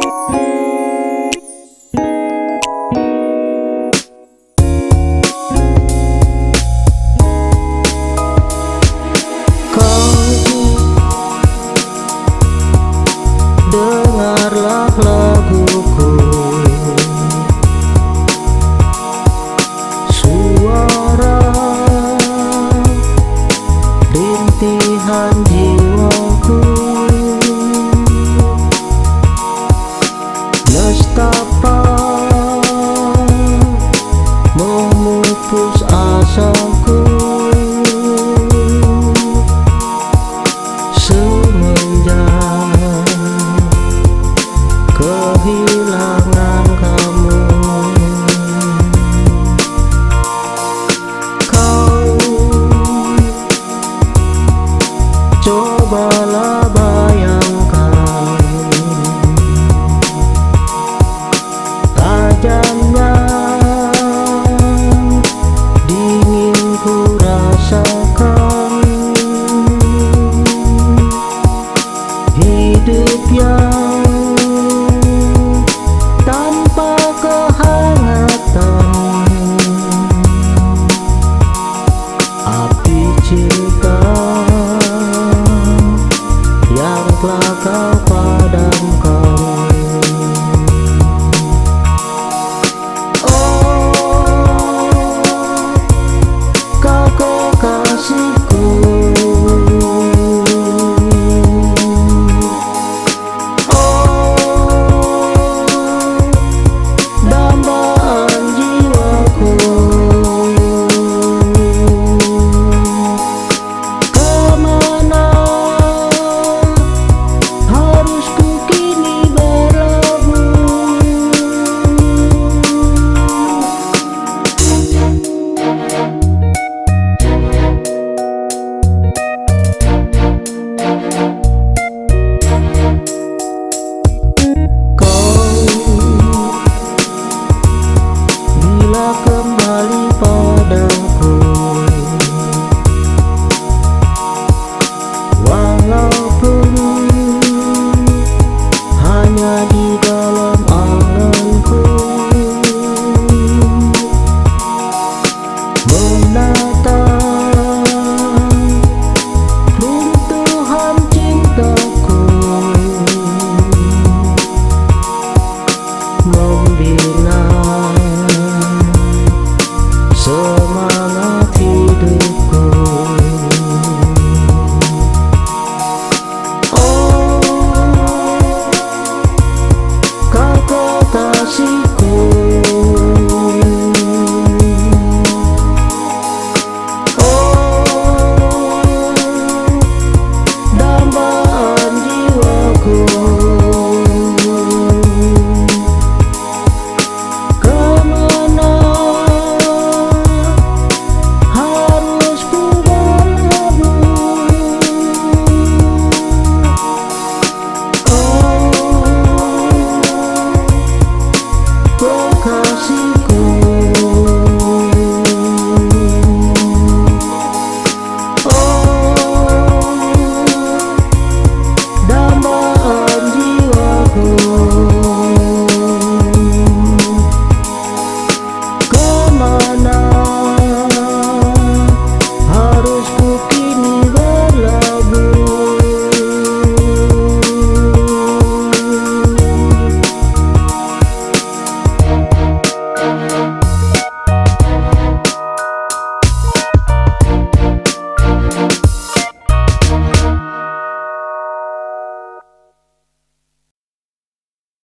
Dengarlah laguku, suara rintihan jiwaku, nestapa memupus asaku. Kehilangan kamu, kau cobalah bayangkan tajamnya dingin ku rasakan, hidup yang tanpa kehangatan, api cinta yang telah kau padamkan. Oh, kau kekasihku, kembali padaku, walaupun hanya di dalam anganku, menatap runtuhan cintaku, membina semangat hidupku. Oh, kau kekasihku, oh, dambaan jiwaku.